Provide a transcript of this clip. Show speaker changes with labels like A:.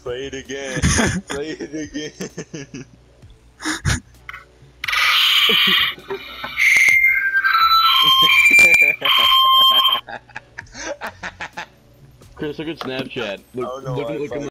A: Play it again. Play it again.
B: Chris, look at Snapchat. Look,
A: Oh, no,
B: look at